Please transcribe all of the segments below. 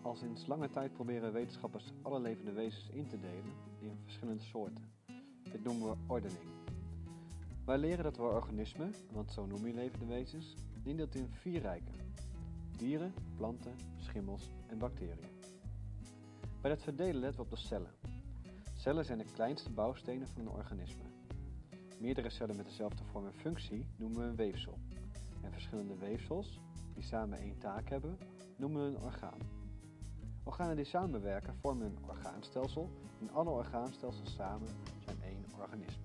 Al sinds lange tijd proberen wetenschappers alle levende wezens in te delen in verschillende soorten. Dit noemen we ordening. Wij leren dat we organismen, want zo noem je levende wezens, indeelt in 4 rijken: dieren, planten, schimmels en bacteriën. Bij dat verdelen letten we op de cellen. Cellen zijn de kleinste bouwstenen van een organisme. Meerdere cellen met dezelfde vorm en functie noemen we een weefsel. En verschillende weefsels, die samen 1 taak hebben, noemen we een orgaan. Organen die samenwerken vormen een orgaanstelsel en alle orgaanstelsels samen zijn 1 organisme.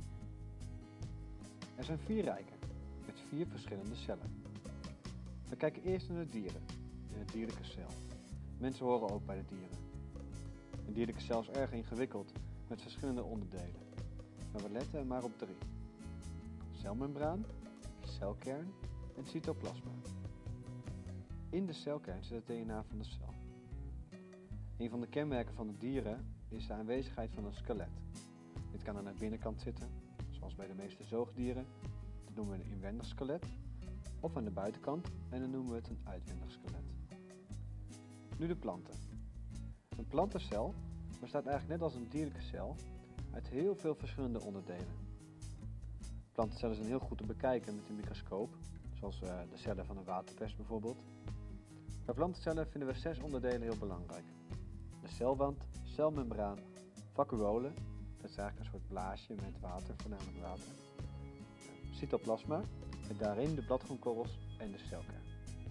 Er zijn 4 rijken, met 4 verschillende cellen. We kijken eerst naar de dieren, in de dierlijke cel. Mensen horen ook bij de dieren. Een dierlijke cel is erg ingewikkeld, met verschillende onderdelen. Maar we letten er maar op 3. Celmembraan, celkern en cytoplasma. In de celkern zit het DNA van de cel. Een van de kenmerken van de dieren is de aanwezigheid van een skelet. Dit kan aan de binnenkant zitten, zoals bij de meeste zoogdieren. Dat noemen we een inwendig skelet. Of aan de buitenkant en dan noemen we het een uitwendig skelet. Nu de planten. Een plantencel bestaat eigenlijk net als een dierlijke cel uit heel veel verschillende onderdelen. Plantencellen zijn heel goed te bekijken met een microscoop, zoals de cellen van een waterpers bijvoorbeeld. Bij plantencellen vinden we 6 onderdelen heel belangrijk. De celwand, celmembraan, vacuolen, dat is eigenlijk een soort blaasje met water, voornamelijk water. Cytoplasma, met daarin de bladgroenkorrels en de celkern.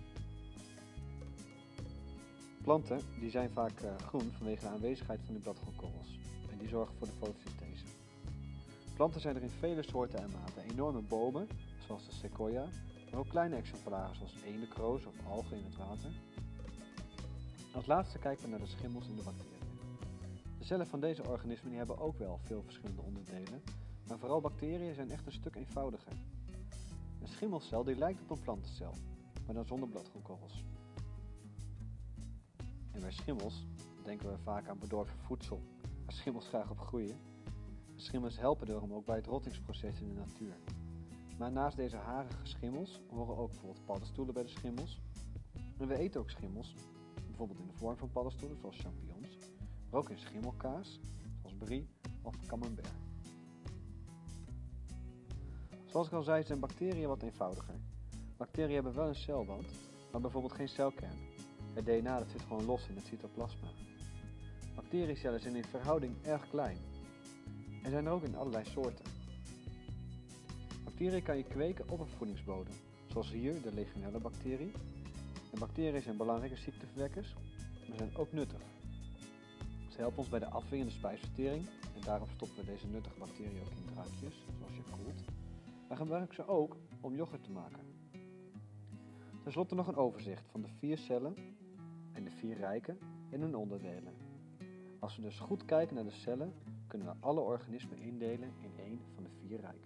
Planten die zijn vaak groen vanwege de aanwezigheid van de bladgroenkorrels en die zorgen voor de fotosynthese. Planten zijn er in vele soorten en maten. Enorme bomen, zoals de sequoia, maar ook kleine exemplaren zoals eendenkroos of algen in het water. Als laatste kijken we naar de schimmels en de bacteriën. De cellen van deze organismen die hebben ook wel veel verschillende onderdelen, maar vooral bacteriën zijn echt een stuk eenvoudiger. Een schimmelcel die lijkt op een plantencel, maar dan zonder bladgroenkorrels. En bij schimmels denken we vaak aan bedorven voedsel, waar schimmels graag op groeien. Schimmels helpen daarom ook bij het rottingsproces in de natuur. Maar naast deze harige schimmels horen ook bijvoorbeeld paddenstoelen bij de schimmels. En we eten ook schimmels, bijvoorbeeld in de vorm van paddenstoelen zoals champignons, maar ook in schimmelkaas zoals brie of camembert. Zoals ik al zei zijn bacteriën wat eenvoudiger. Bacteriën hebben wel een celwand, maar bijvoorbeeld geen celkern. Het DNA dat zit gewoon los in het cytoplasma. Bacteriecellen zijn in verhouding erg klein. Er zijn er ook in allerlei soorten. Bacteriën kan je kweken op een voedingsbodem, zoals hier de legionella-bacterie. En bacteriën zijn belangrijke ziekteverwekkers, maar zijn ook nuttig. Ze helpen ons bij de afweer en de spijsvertering en daarom stoppen we deze nuttige bacteriën ook in drankjes, zoals Yakult. Wij gebruiken ze ook om yoghurt te maken. Ten slotte nog een overzicht van de 4 cellen en de 4 rijken en hun onderdelen. Als we dus goed kijken naar de cellen, kunnen we alle organismen indelen in 1 van de 4 rijken.